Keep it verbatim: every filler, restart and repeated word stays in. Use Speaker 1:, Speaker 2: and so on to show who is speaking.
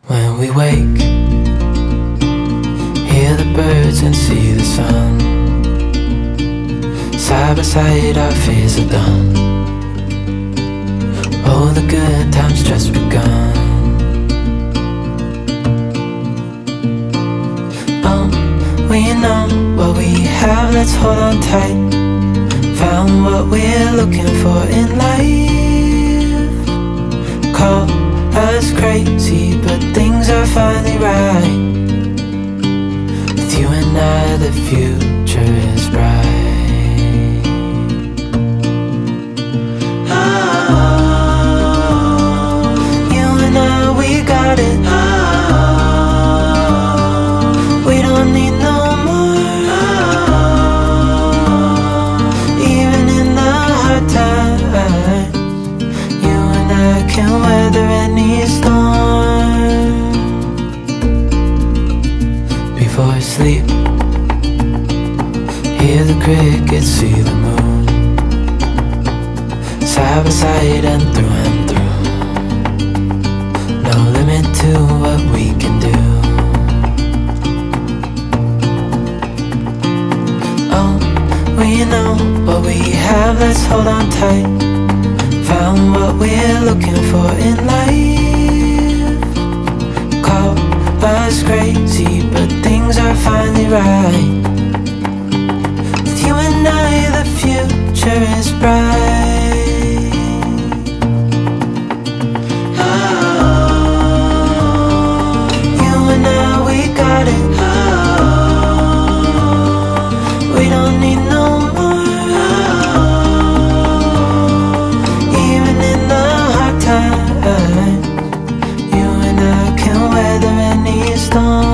Speaker 1: When we wake, hear the birds and see the sun. Side by side our fears are done. Oh, the good times just begun. Oh, we know what we have, let's hold on tight. Found what we're looking for in life. Call us crazy, but things are finally right. With you and I, the future is bright. Oh, you and I, we got it. Oh, we don't need no more. Oh, even in the hard times, you and I can weather any storm. Before sleep, hear the crickets, see the moon. Side by side and through and through. No limit to what we can do. Oh, we know what we have, let's hold on tight. Found what we're looking for in life. Call us crazy, but things are finally right. With you and I, the future is bright. Oh, you and I, we got it. Oh, we don't need no more. Oh, even in the hard times, you and I can weather any storm.